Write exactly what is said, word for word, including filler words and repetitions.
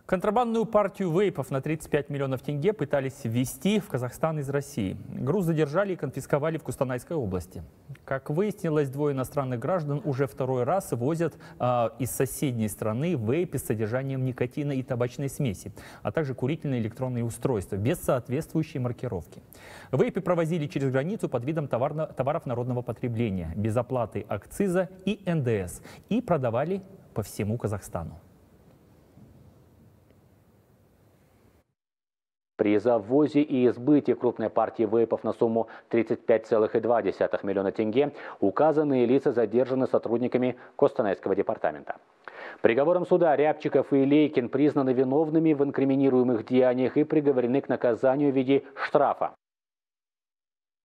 Контрабандную партию вейпов на тридцать пять миллионов тенге пытались ввести в Казахстан из России. Груз задержали и конфисковали в Кустанайской области. Как выяснилось, двое иностранных граждан уже второй раз возят э, из соседней страны вейпы с содержанием никотина и табачной смеси, а также курительные электронные устройства без соответствующей маркировки. Вейпы провозили через границу под видом товарно, товаров народного потребления, без оплаты акциза и эн дэ эс, и продавали по всему Казахстану. При завозе и сбытии крупной партии вейпов на сумму тридцать пять целых два десятых миллиона тенге указанные лица задержаны сотрудниками Костанайского департамента. Приговором суда Рябчиков и Лейкин признаны виновными в инкриминируемых деяниях и приговорены к наказанию в виде штрафа.